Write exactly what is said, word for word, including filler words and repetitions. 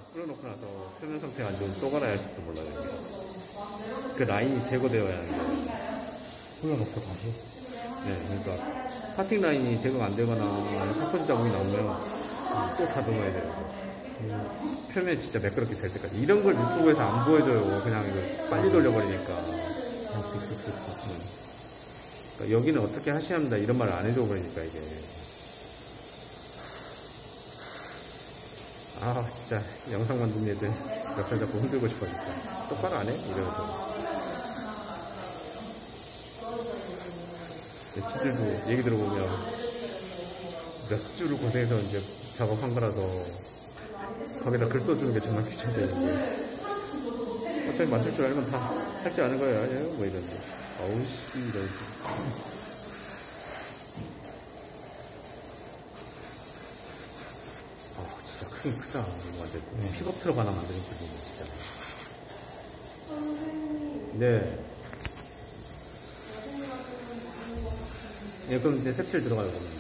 풀어놓고 나서 표면 상태가 안 좋으면 또 갈아야 할지도 몰라요. 그 라인이 제거되어야 하는데. 풀어놓고 다시? 네, 그러니까 파팅 라인이 제거가 안 되거나 사포질 자국이 나오면 또 다듬어야 돼요. 음, 표면이 진짜 매끄럽게 될 때까지. 이런 걸 유튜브에서 안 보여줘요. 그냥 이거 빨리 돌려버리니까. 그냥 슥슥슥슥. 그러니까 여기는 어떻게 하셔야 합니다. 이런 말을 안 해줘 버리니까 이게. 아, 진짜 영상 만든 애들 멱살 잡고 흔들고 싶어 진짜. 똑바로 안 해? 이러면서. 지들도 얘기 들어보면 몇 주를 고생해서 이제 작업한 거라서 거기다 글 써주는 게 정말 귀찮대는데 어차피 만들 줄 알면 다 할 줄 아는 거예요. 아니에요? 뭐 이런데. 어우 씨 이런. 아 진짜 크긴 크다. 완전 네. 픽업 트럭 하나 만드는 기분이 진짜. 네. 예, 그럼 이제 색칠 들어가요, 그러면.